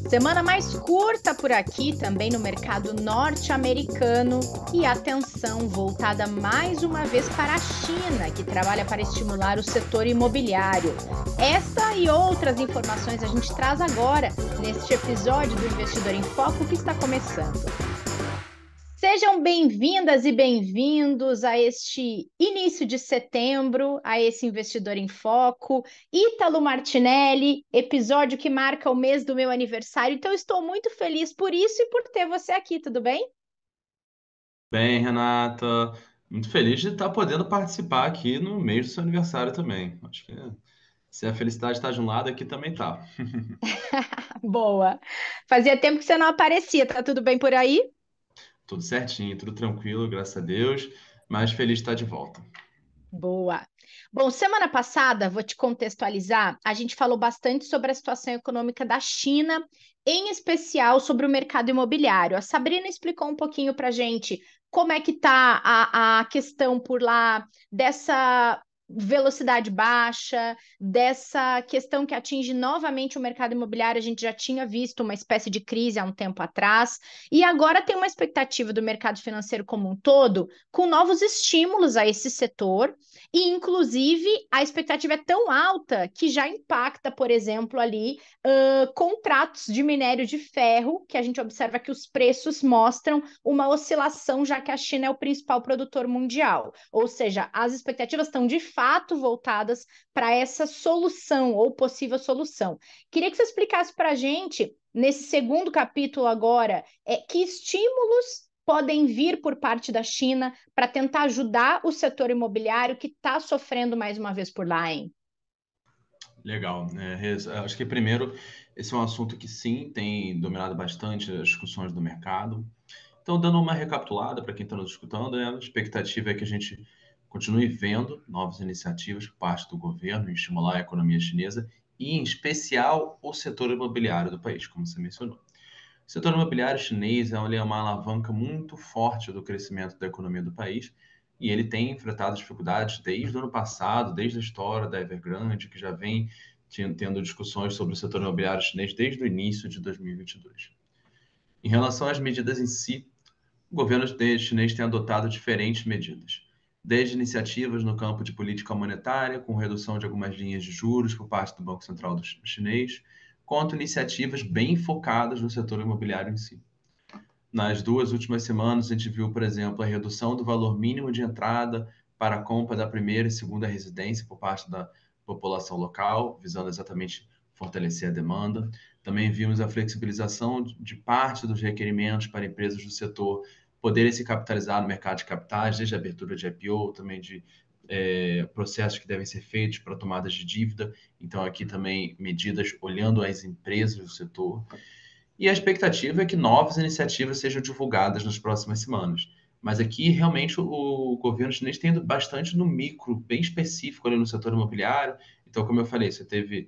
Semana mais curta por aqui, também no mercado norte-americano, e atenção voltada mais uma vez para a China, que trabalha para estimular o setor imobiliário. Esta e outras informações a gente traz agora, neste episódio do Investidor em Foco que está começando. Sejam bem-vindas e bem-vindos a este início de setembro, a esse Investidor em Foco. Ítalo Martinelli, episódio que marca o mês do meu aniversário, então estou muito feliz por isso e por ter você aqui, tudo bem? Bem, Renata, muito feliz de estar podendo participar aqui no mês do seu aniversário também. Acho que se a felicidade está de um lado, aqui também tá. Boa. Fazia tempo que você não aparecia, tá tudo bem por aí? Tudo certinho, tudo tranquilo, graças a Deus, mas feliz de estar de volta. Boa. Bom, semana passada, vou te contextualizar, a gente falou bastante sobre a situação econômica da China, em especial sobre o mercado imobiliário. A Sabrina explicou um pouquinho para a gente como é que está a questão por lá dessa velocidade baixa, dessa questão que atinge novamente o mercado imobiliário. A gente já tinha visto uma espécie de crise há um tempo atrás, e agora tem uma expectativa do mercado financeiro como um todo com novos estímulos a esse setor e, inclusive, a expectativa é tão alta que já impacta, por exemplo, ali contratos de minério de ferro, que a gente observa que os preços mostram uma oscilação, já que a China é o principal produtor mundial. Ou seja, as expectativas estão de fato voltadas para essa solução ou possível solução. Queria que você explicasse para a gente, nesse segundo capítulo agora, que estímulos podem vir por parte da China para tentar ajudar o setor imobiliário que está sofrendo mais uma vez por lá, hein? Legal. Acho que primeiro, esse é um assunto que sim, tem dominado bastante as discussões do mercado. Então, dando uma recapitulada para quem está nos escutando, a expectativa é que a gente continue vendo novas iniciativas por parte do governo em estimular a economia chinesa e, em especial, o setor imobiliário do país, como você mencionou. O setor imobiliário chinês ele é uma alavanca muito forte do crescimento da economia do país e ele tem enfrentado dificuldades desde o ano passado, desde a história da Evergrande, que já vem tendo discussões sobre o setor imobiliário chinês desde o início de 2022. Em relação às medidas em si, o governo chinês tem adotado diferentes medidas, desde iniciativas no campo de política monetária, com redução de algumas linhas de juros por parte do Banco Central chinês, quanto iniciativas bem focadas no setor imobiliário em si. Nas duas últimas semanas, a gente viu, por exemplo, a redução do valor mínimo de entrada para a compra da primeira e segunda residência por parte da população local, visando exatamente fortalecer a demanda. Também vimos a flexibilização de parte dos requerimentos para empresas do setor poderem se capitalizar no mercado de capitais, desde a abertura de IPO, também de processos que devem ser feitos para tomadas de dívida. Então, aqui também medidas olhando as empresas do setor. E a expectativa é que novas iniciativas sejam divulgadas nas próximas semanas. Mas aqui, realmente, o governo chinês tem ido bastante no micro, bem específico ali no setor imobiliário. Então, como eu falei, você teve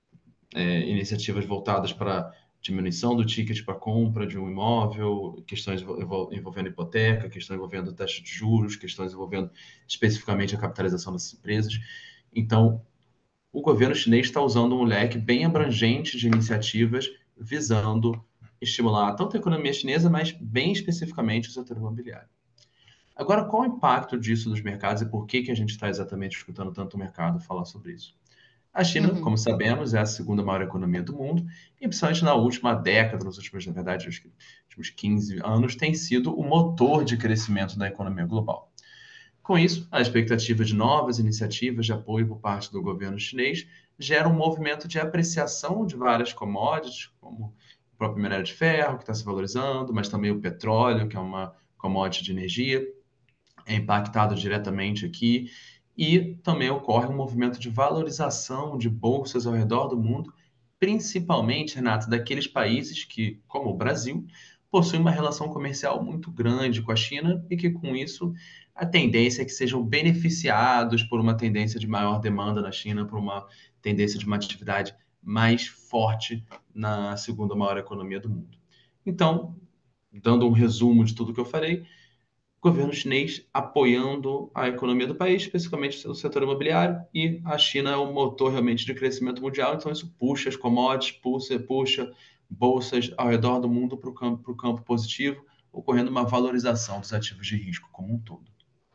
iniciativas voltadas para diminuição do ticket para compra de um imóvel, questões envolvendo hipoteca, questões envolvendo taxa de juros, questões envolvendo especificamente a capitalização dessas empresas. Então, o governo chinês está usando um leque bem abrangente de iniciativas visando estimular tanto a economia chinesa, mas bem especificamente o setor imobiliário. Agora, qual o impacto disso nos mercados e por que que a gente está exatamente escutando tanto o mercado falar sobre isso? A China, Uhum. como sabemos, é a segunda maior economia do mundo e, principalmente na última década, nos últimos, na verdade, acho que últimos 15 anos, tem sido o motor de crescimento da economia global. Com isso, a expectativa de novas iniciativas de apoio por parte do governo chinês gera um movimento de apreciação de várias commodities, como o próprio minério de ferro, que está se valorizando, mas também o petróleo, que é uma commodity de energia, é impactado diretamente aqui. E também ocorre um movimento de valorização de bolsas ao redor do mundo, principalmente, Renato, daqueles países que, como o Brasil, possuem uma relação comercial muito grande com a China e que, com isso, a tendência é que sejam beneficiados por uma tendência de maior demanda na China, por uma tendência de uma atividade mais forte na segunda maior economia do mundo. Então, dando um resumo de tudo que eu falei, governo chinês apoiando a economia do país, especificamente o setor imobiliário, e a China é o motor realmente de crescimento mundial, então isso puxa as commodities, puxa bolsas ao redor do mundo para o campo positivo, ocorrendo uma valorização dos ativos de risco como um todo.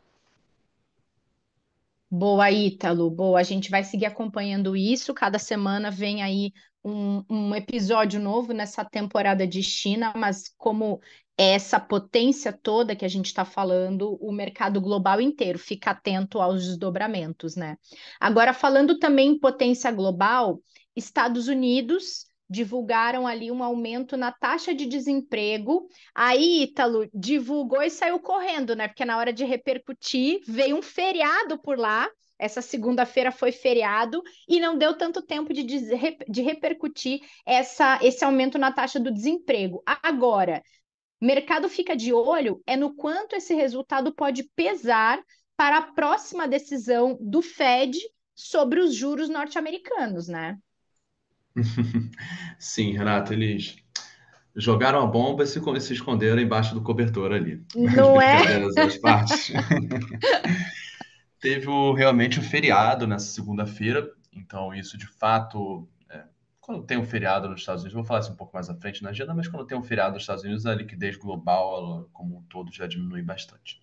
Boa, Ítalo. Boa, a gente vai seguir acompanhando isso. Cada semana vem aí um episódio novo nessa temporada de China, mas como é essa potência toda que a gente está falando, o mercado global inteiro fica atento aos desdobramentos, né? Agora, falando também em potência global, Estados Unidos divulgaram ali um aumento na taxa de desemprego. Aí, Ítalo, divulgou e saiu correndo, né? Porque na hora de repercutir, veio um feriado por lá. Essa segunda-feira foi feriado e não deu tanto tempo de repercutir esse aumento na taxa do desemprego. Agora, mercado fica de olho é no quanto esse resultado pode pesar para a próxima decisão do Fed sobre os juros norte-americanos, né? Sim, Renato, eles jogaram a bomba e se esconderam embaixo do cobertor ali. Mas Não é? brincadeiras às partes. Teve realmente o feriado nessa segunda-feira, então isso de fato, quando tem um feriado nos Estados Unidos, vou falar isso um pouco mais à frente na agenda, mas quando tem um feriado nos Estados Unidos, a liquidez global, ela, como um todo, já diminui bastante.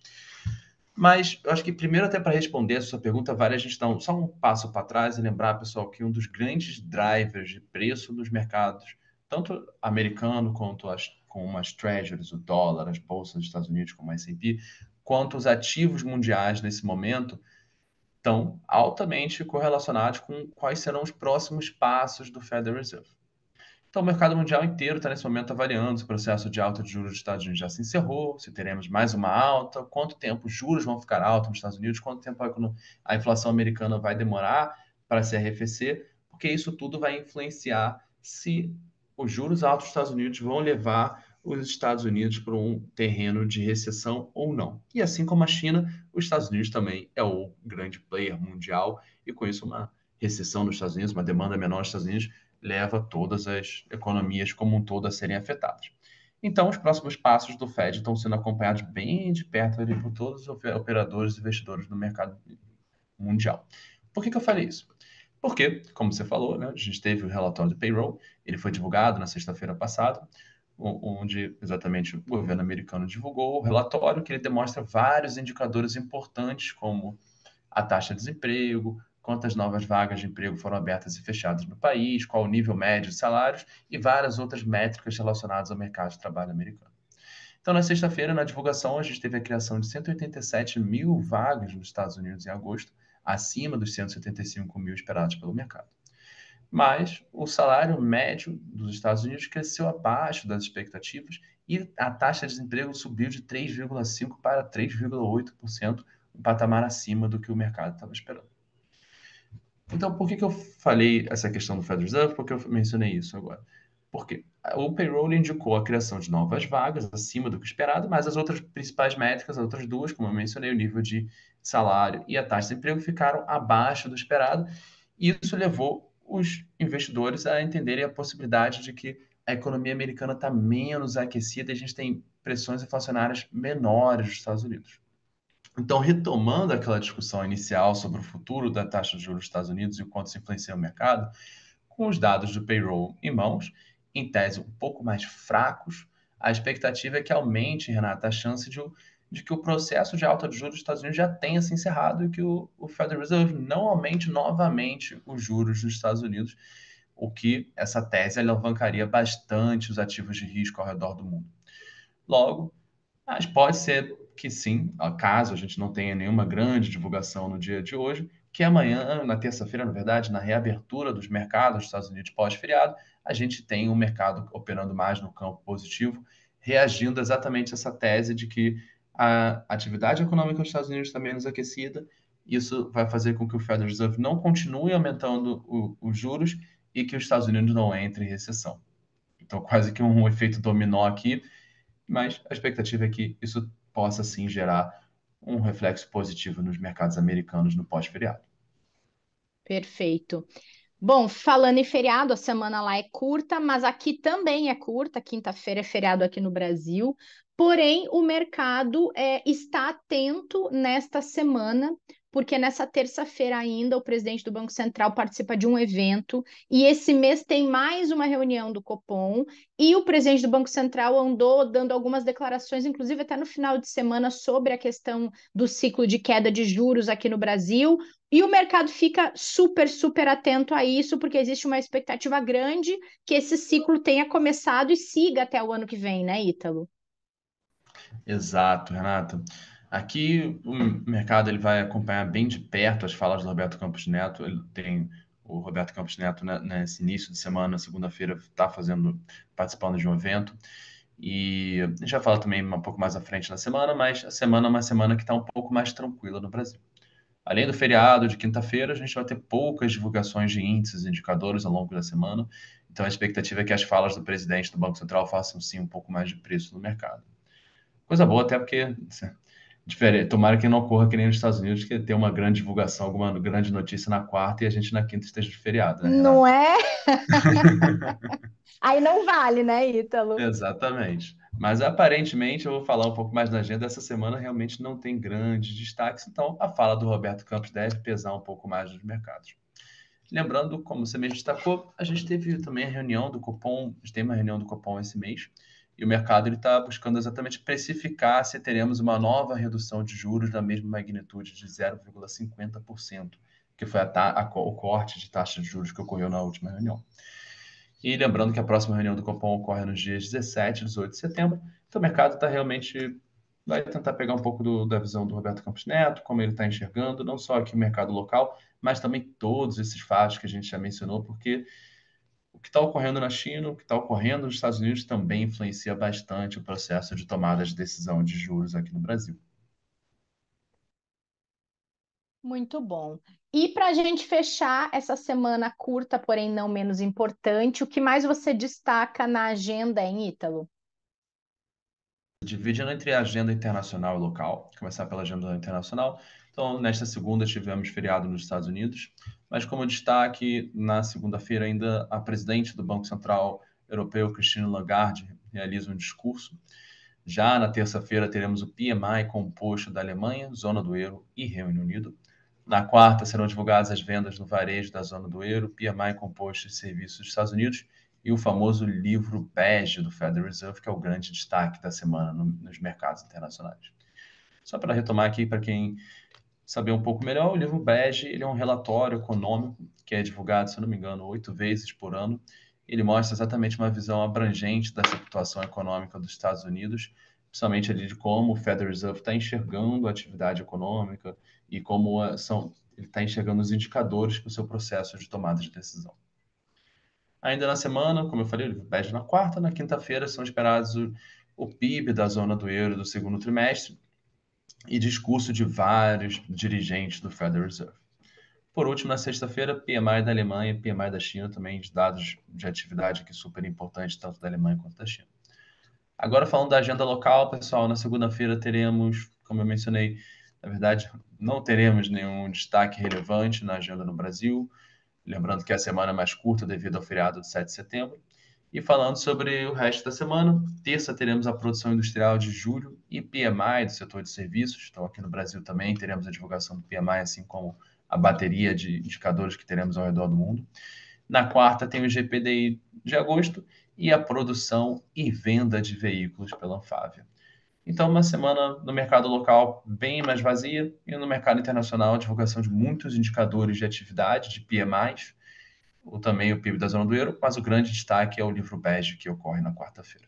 Mas eu acho que primeiro, até para responder essa sua pergunta, vale a gente dar só um passo para trás e lembrar, pessoal, que um dos grandes drivers de preço dos mercados, tanto americano quanto como as treasuries, o dólar, as bolsas dos Estados Unidos, como a S&P, quanto os ativos mundiais nesse momento, estão altamente correlacionados com quais serão os próximos passos do Federal Reserve. Então, o mercado mundial inteiro está nesse momento avaliando se o processo de alta de juros dos Estados Unidos já se encerrou, se teremos mais uma alta, quanto tempo os juros vão ficar altos nos Estados Unidos, quanto tempo a inflação americana vai demorar para se arrefecer, porque isso tudo vai influenciar se os juros altos dos Estados Unidos vão levar os Estados Unidos para um terreno de recessão ou não. E assim como a China, os Estados Unidos também é o grande player mundial e com isso uma recessão nos Estados Unidos, uma demanda menor nos Estados Unidos, leva todas as economias como um todo a serem afetadas. Então, os próximos passos do Fed estão sendo acompanhados bem de perto ali por todos os operadores e investidores do mercado mundial. Por que eu falei isso? Porque, como você falou, né, a gente teve o relatório do payroll, ele foi divulgado na sexta-feira passada, onde exatamente o governo americano divulgou o relatório que ele demonstra vários indicadores importantes, como a taxa de desemprego, quantas novas vagas de emprego foram abertas e fechadas no país, qual o nível médio de salários e várias outras métricas relacionadas ao mercado de trabalho americano. Então, na sexta-feira, na divulgação, a gente teve a criação de 187 mil vagas nos Estados Unidos em agosto, acima dos 175 mil esperados pelo mercado. Mas o salário médio dos Estados Unidos cresceu abaixo das expectativas e a taxa de desemprego subiu de 3,5% para 3,8%, um patamar acima do que o mercado estava esperando. Então, por que eu falei essa questão do Federal Reserve? Por que eu mencionei isso agora? Porque o payroll indicou a criação de novas vagas acima do que esperado, mas as outras principais métricas, as outras duas, como eu mencionei, o nível de salário e a taxa de emprego ficaram abaixo do esperado, e isso levou os investidores a entenderem a possibilidade de que a economia americana está menos aquecida e a gente tem pressões inflacionárias menores nos Estados Unidos. Então, retomando aquela discussão inicial sobre o futuro da taxa de juros dos Estados Unidos e o quanto isso influencia o mercado, com os dados do payroll em mãos, em tese um pouco mais fracos, a expectativa é que aumente, Renata, a chance de que o processo de alta de juros dos Estados Unidos já tenha se encerrado e que o Federal Reserve não aumente novamente os juros dos Estados Unidos, o que essa tese alavancaria bastante os ativos de risco ao redor do mundo. Logo, mas pode ser que sim, caso a gente não tenha nenhuma grande divulgação no dia de hoje, que amanhã, na terça-feira, na verdade, na reabertura dos mercados dos Estados Unidos pós-feriado, a gente tem um mercado operando mais no campo positivo, reagindo exatamente a essa tese de que a atividade econômica dos Estados Unidos está menos aquecida. Isso vai fazer com que o Federal Reserve não continue aumentando os juros e que os Estados Unidos não entre em recessão. Então, quase que um efeito dominó aqui, mas a expectativa é que isso possa sim gerar um reflexo positivo nos mercados americanos no pós-feriado. Perfeito. Bom, falando em feriado, a semana lá é curta, mas aqui também é curta. Quinta-feira é feriado aqui no Brasil. Porém, o mercado está atento nesta semana porque nessa terça-feira ainda o presidente do Banco Central participa de um evento e esse mês tem mais uma reunião do Copom e o presidente do Banco Central andou dando algumas declarações, inclusive até no final de semana, sobre a questão do ciclo de queda de juros aqui no Brasil. E o mercado fica super, super atento a isso, porque existe uma expectativa grande que esse ciclo tenha começado e siga até o ano que vem, né, Ítalo? Exato, Renata. Aqui o mercado ele vai acompanhar bem de perto as falas do Roberto Campos Neto. Ele tem o Roberto Campos Neto, né, nesse início de semana, segunda-feira, está participando de um evento. E a gente já fala também um pouco mais à frente na semana, mas a semana é uma semana que está um pouco mais tranquila no Brasil. Além do feriado de quinta-feira, a gente vai ter poucas divulgações de índices e indicadores ao longo da semana. Então, a expectativa é que as falas do presidente do Banco Central façam sim um pouco mais de preço no mercado. Coisa boa, até porque diferente, tomara que não ocorra que nem nos Estados Unidos, que tem uma grande divulgação, alguma grande notícia na quarta e a gente na quinta esteja de feriado, né, Não Renata? é? Aí não vale, né, Ítalo? Exatamente. Mas aparentemente, eu vou falar um pouco mais na agenda, essa semana realmente não tem grandes destaques, então a fala do Roberto Campos deve pesar um pouco mais nos mercados. Lembrando, como você mesmo destacou, a gente teve também a reunião do Copom, a gente tem uma reunião do Copom esse mês, e o mercado está buscando exatamente precificar se teremos uma nova redução de juros da mesma magnitude de 0,50%, que foi o corte de taxa de juros que ocorreu na última reunião. E lembrando que a próxima reunião do Copom ocorre nos dias 17 e 18 de setembro, então o mercado vai tentar pegar um pouco da visão do Roberto Campos Neto, como ele está enxergando, não só aqui o mercado local, mas também todos esses fatos que a gente já mencionou, porque o que está ocorrendo na China, o que está ocorrendo nos Estados Unidos também influencia bastante o processo de tomada de decisão de juros aqui no Brasil. Muito bom. E para a gente fechar essa semana curta, porém não menos importante, o que mais você destaca na agenda, em Ítalo? Dividindo entre a agenda internacional e local, começar pela agenda internacional. Então, nesta segunda tivemos feriado nos Estados Unidos, mas como destaque, na segunda-feira ainda a presidente do Banco Central Europeu, Christine Lagarde, realiza um discurso. Já na terça-feira teremos o PMI composto da Alemanha, zona do euro e Reino Unido. Na quarta serão divulgadas as vendas no varejo da zona do euro, PMI composto de serviços dos Estados Unidos e o famoso livro bege do Federal Reserve, que é o grande destaque da semana nos mercados internacionais. Só para retomar aqui, para quem saber um pouco melhor, o livro bege ele é um relatório econômico que é divulgado, se eu não me engano, 8 vezes por ano. Ele mostra exatamente uma visão abrangente da situação econômica dos Estados Unidos, principalmente ali de como o Federal Reserve está enxergando a atividade econômica e como ele está enxergando os indicadores para o seu processo de tomada de decisão. Ainda na semana, como eu falei, o livro bege na quarta, na quinta-feira são esperados o PIB da zona do euro do segundo trimestre e discurso de vários dirigentes do Federal Reserve. Por último, na sexta-feira, PMI da Alemanha e PMI da China, também de dados de atividade aqui super importantes, tanto da Alemanha quanto da China. Agora, falando da agenda local, pessoal, na segunda-feira teremos, como eu mencionei, na verdade, não teremos nenhum destaque relevante na agenda no Brasil, lembrando que a semana é mais curta devido ao feriado de 7 de setembro. E falando sobre o resto da semana, terça teremos a produção industrial de julho e PMI do setor de serviços. Então, aqui no Brasil também teremos a divulgação do PMI, assim como a bateria de indicadores que teremos ao redor do mundo. Na quarta tem o GPDI de agosto e a produção e venda de veículos pela Anfávia. Então, uma semana no mercado local bem mais vazia e no mercado internacional, a divulgação de muitos indicadores de atividade, de PMIs, ou também o PIB da zona do euro, mas o grande destaque é o livro bege que ocorre na quarta-feira.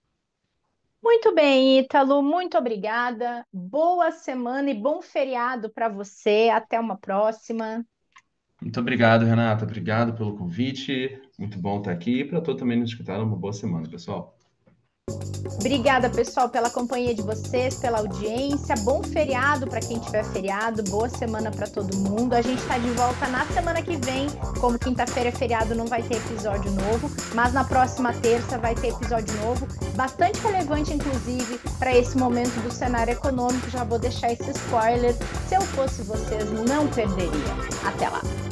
Muito bem, Ítalo, muito obrigada. Boa semana e bom feriado para você. Até uma próxima. Muito obrigado, Renata. Obrigado pelo convite. Muito bom estar aqui. Para todos também nos escutar, uma boa semana, pessoal. Obrigada, pessoal, pela companhia de vocês, pela audiência. Bom feriado para quem tiver feriado. Boa semana para todo mundo. A gente está de volta na semana que vem. Como quinta-feira é feriado, não vai ter episódio novo, mas na próxima terça vai ter episódio novo, bastante relevante, inclusive, para esse momento do cenário econômico. Já vou deixar esse spoiler. Se eu fosse vocês, não perderia. Até lá.